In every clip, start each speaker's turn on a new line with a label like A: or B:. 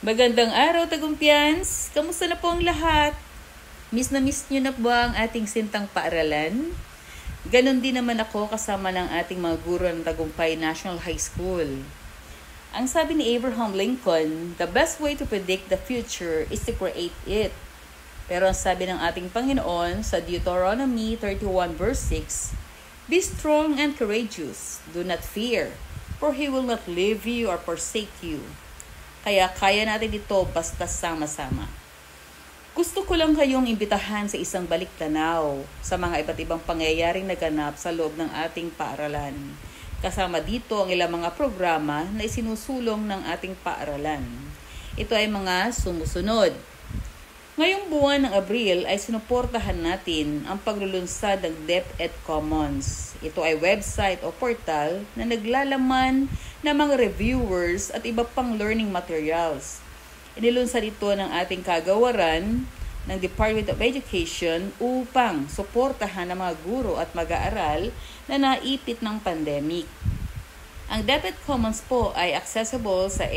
A: Magandang araw, Tagumpiyans! Kamusta na po ang lahat? Miss na miss nyo na ba ang ating sintang paaralan? Ganon din naman ako kasama ng ating mga guro ng Tagumpay National High School. Ang sabi ni Abraham Lincoln, the best way to predict the future is to create it. Pero ang sabi ng ating Panginoon sa Deuteronomy 31 verse 6, be strong and courageous, do not fear, for He will not leave you or forsake you. Kaya kaya natin ito basta sama-sama. Gusto ko lang kayong imbitahan sa isang balik-tanaw sa mga iba't ibang pangyayaring naganap sa loob ng ating paaralan. Kasama dito ang ilang mga programa na isinusulong ng ating paaralan. Ito ay mga sumusunod. Ngayong buwan ng Abril ay sinuportahan natin ang paglulunsad ng DepEd Commons. Ito ay website o portal na naglalaman ng mga reviewers at iba pang learning materials. Inilunsad ito ng ating kagawaran ng Department of Education upang suportahan ang mga guro at mag-aaral na naipit ng pandemic. Ang DepEd Commons po ay accessible sa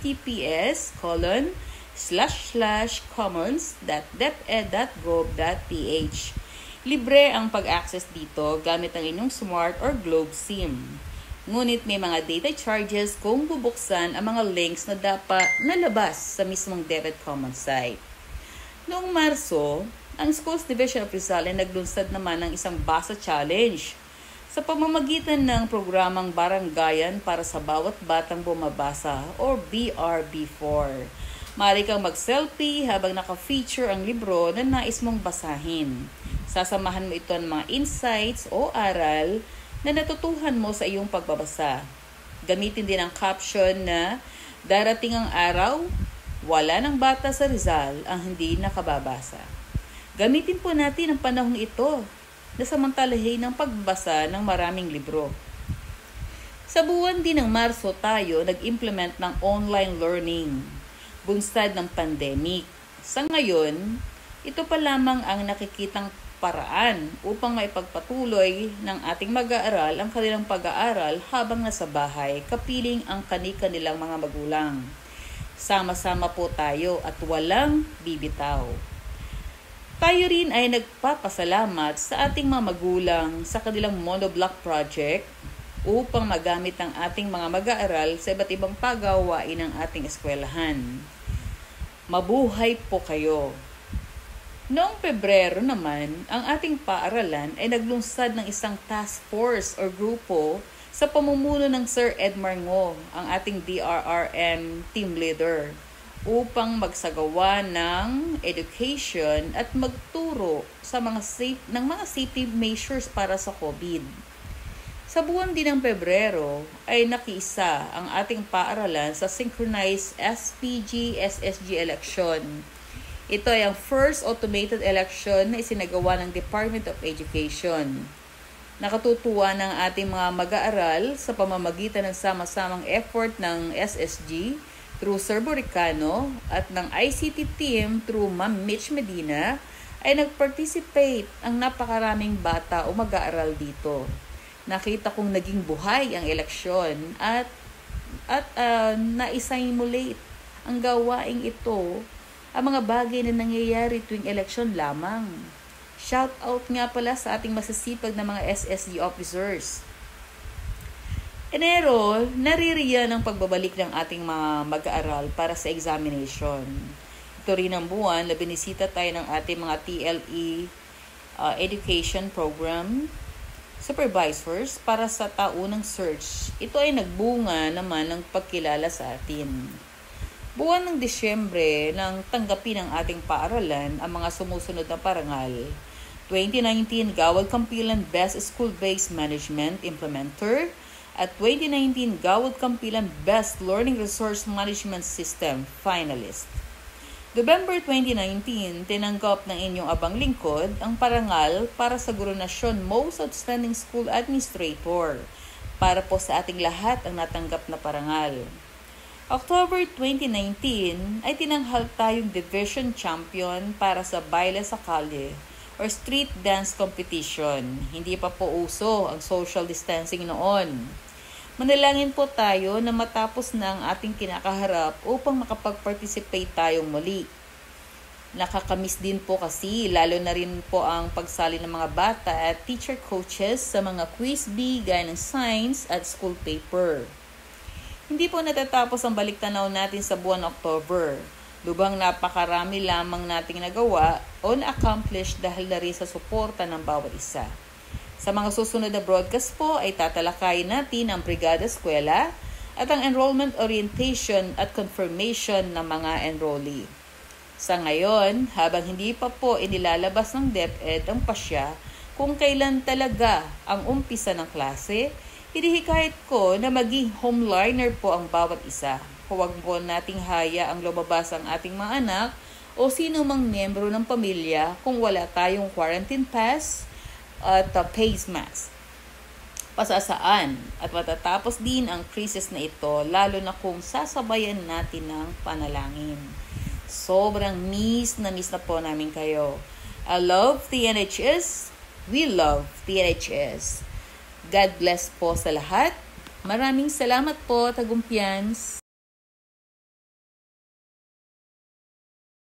A: https://commons.deped.gov.ph. Libre ang pag-access dito gamit ang inyong Smart or Globe SIM. Ngunit may mga data charges kung bubuksan ang mga links na dapat nalabas sa mismong DepEd Commons site. Noong Marso, ang Schools Division of Rizal ay naglunsad naman ng isang Basa Challenge sa pamamagitan ng programang Baranggayan para sa bawat batang bumabasa or BRB4. Maaari kang mag-selfie habang naka-feature ang libro na nais mong basahin. Sasamahan mo ito ng mga insights o aral na natutuhan mo sa iyong pagbabasa. Gamitin din ang caption na darating ang araw, wala ng bata sa Rizal ang hindi nakababasa. Gamitin po natin ang panahong ito na samantalahin ng pagbasa ng maraming libro. Sa buwan din ng Marso tayo nag-implement ng online learning, bunsad ng pandemic. Sa ngayon, ito pa lamang ang nakikitang paraan upang maipagpatuloy ng ating mag-aaral ang kanilang pag-aaral habang nasa bahay, kapiling ang kani-kanilang mga magulang. Sama-sama po tayo at walang bibitaw. Tayo rin ay nagpapasalamat sa ating mga magulang sa kanilang monoblock project upang magamit ang ating mga mag-aaral sa iba't ibang pagawain ng ating eskwelahan. Mabuhay po kayo! Noong Pebrero naman, ang ating paaralan ay naglunsad ng isang task force o grupo sa pamumuno ng Sir Edmar Ngo, ang ating DRRM team leader, upang magsagawa ng education at magturo sa mga safety measures para sa COVID. Sa buwan din ng Pebrero ay nakiisa ang ating paaralan sa synchronized SPG-SSG election. Ito ay ang first automated election na isinagawa ng Department of Education. Nakatutuwa ng ating mga mag-aaral sa pamamagitan ng sama-samang effort ng SSG through Sir Boricano at ng ICT team through Ma'am Mitch Medina ay nag-participate ang napakaraming bata o mag-aaral dito. Nakita kong naging buhay ang eleksyon at na-simulate ang gawaing ito, ang mga bagay na nangyayari tuwing eleksyon lamang. Shout out nga pala sa ating masisipag na mga SSG officers. Enero, naririyan ang pagbabalik ng ating mga mag-aaral para sa examination. Ito rin ang buwan na binisita tayo ng ating mga TLE education program supervisors para sa taunang search. Ito ay nagbunga naman ng pagkilala sa atin. Buwan ng Disyembre nang tanggapin ng ating paaralan ang mga sumusunod na parangal. 2019 Gawad Kampilan Best School-Based Management Implementer at 2019 Gawad Kampilan Best Learning Resource Management System Finalist. November 2019, tinanggap ng inyong abang lingkod ang parangal para sa Guro-Nasyon Most Outstanding School Administrator. Para po sa ating lahat ang natanggap na parangal. October 2019 ay tinanghal tayong Division Champion para sa Baile sa Kalye or Street Dance Competition. Hindi pa po uso ang social distancing noon. Manalangin po tayo na matapos na ang ating kinakaharap upang makapag-participate tayong muli. Nakakamiss din po kasi, lalo na rin po ang pagsali ng mga bata at teacher coaches sa mga quiz bee gaya ng science at school paper. Hindi po natatapos ang baliktanaw natin sa buwan October. Lubhang napakarami lamang nating nagawa o na-accomplish dahil na rin sa suporta ng bawat isa. Sa mga susunod na broadcast po ay tatalakayin natin ang Brigada Eskwela at ang enrollment orientation at confirmation ng mga enrollee. Sa ngayon, habang hindi pa po inilalabas ng DepEd ang pasya kung kailan talaga ang umpisa ng klase, hinihikayat ko na maging home learner po ang bawat isa. Huwag po nating haya ang lumabas ang ating mga anak o sino mang miyembro ng pamilya kung wala tayong quarantine pass at face mask. Pasasaan at matatapos din ang crisis na ito lalo na kung sasabayan natin ng panalangin. Sobrang miss na po namin kayo. I love TNHS. We love TNHS. God bless po sa lahat. Maraming salamat po, Tagumpians.